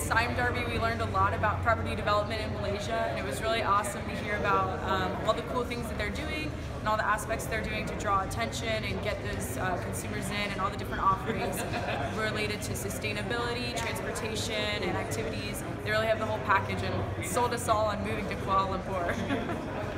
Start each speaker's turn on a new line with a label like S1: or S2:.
S1: Sime Darby, we learned a lot about property development in Malaysia, and it was really awesome to hear about all the cool things that they're doing and all the aspects they're doing to draw attention and get those consumers in, and all the different offerings related to sustainability, transportation, and activities. They really have the whole package and sold us all on moving to Kuala Lumpur.